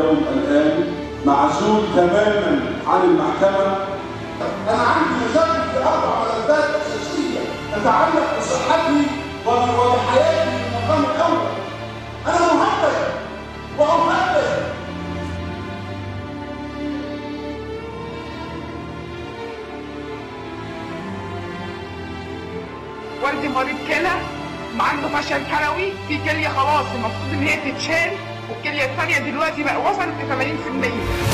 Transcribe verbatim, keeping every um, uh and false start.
اليوم الآن معزول تماما عن المحكمة. أنا عندي مشاكل في أربع ملفات أساسية تتعلق بصحتي وبحياتي في المقام الأول. أنا مهدد وأهدد. والدي مريض كلى عنده فشل كلوي، في كليه خلاص المفروض ان هي تتشال، والكليه الثانيه دلوقتي بقى وصلت ل ثمانين في المية.